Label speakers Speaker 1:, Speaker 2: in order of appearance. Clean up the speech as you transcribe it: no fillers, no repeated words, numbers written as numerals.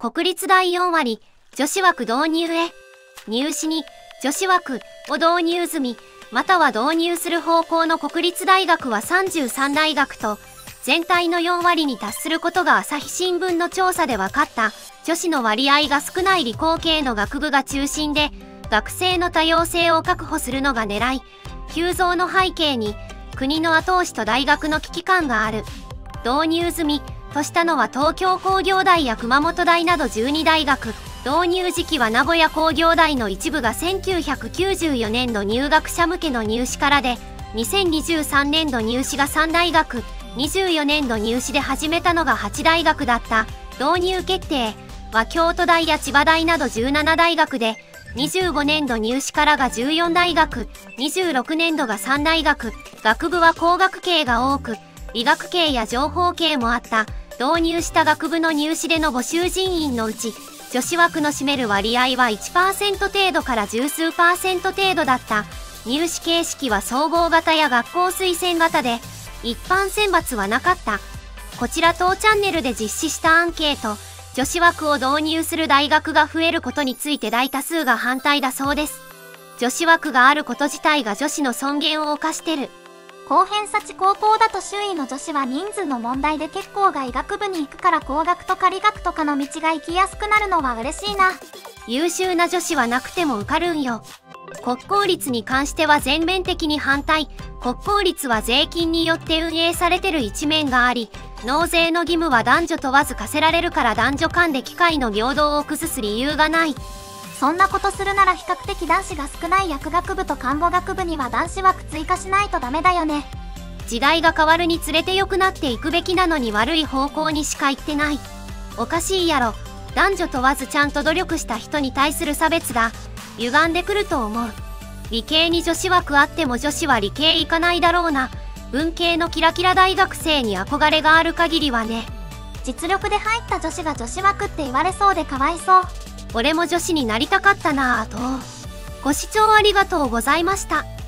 Speaker 1: 国立第4割、女子枠導入へ。入試に女子枠を導入済み、または導入する方向の国立大学は33大学と、全体の4割に達することが朝日新聞の調査で分かった。女子の割合が少ない理工系の学部が中心で、学生の多様性を確保するのが狙い。急増の背景に、国の後押しと大学の危機感がある。導入済みとしたのは東京工業大や熊本大など12大学。導入時期は名古屋工業大の一部が1994年度入学者向けの入試からで、2023年度入試が3大学、24年度入試で始めたのが8大学だった。導入決定は京都大や千葉大など17大学で、25年度入試からが14大学、26年度が3大学。学部は工学系が多く、理学系や情報系もあった。導入した学部の入試での募集人員のうち、女子枠の占める割合は 1% 程度から十数%程度だった。入試形式は総合型や学校推薦型で、一般選抜はなかった。こちら当チャンネルで実施したアンケート、女子枠を導入する大学が増えることについて大多数が反対だそうです。女子枠があること自体が女子の尊厳を侵してる。
Speaker 2: 高偏差値高校だと周囲の女子は人数の問題で結構が医学部に行くから工学とか理学とかの道が行きやすくなるのは嬉しいな。
Speaker 1: 優秀な女子はなくても受かるんよ。国公立に関しては全面的に反対。国公立は税金によって運営されてる一面があり、納税の義務は男女問わず課せられるから男女間で機会の平等を崩す理由がない。
Speaker 2: そんなことするなら比較的男子が少ない薬学部と看護学部には男子枠追加しないとダメだよね。
Speaker 1: 時代が変わるにつれて良くなっていくべきなのに悪い方向にしか行ってない。おかしいやろ。男女問わずちゃんと努力した人に対する差別が歪んでくると思う。理系に女子枠あっても女子は理系行かないだろうな。文系のキラキラ大学生に憧れがある限りはね。
Speaker 2: 実力で入った女子が女子枠って言われそうでかわいそう。
Speaker 1: 俺も女子になりたかったなぁと。ご視聴ありがとうございました。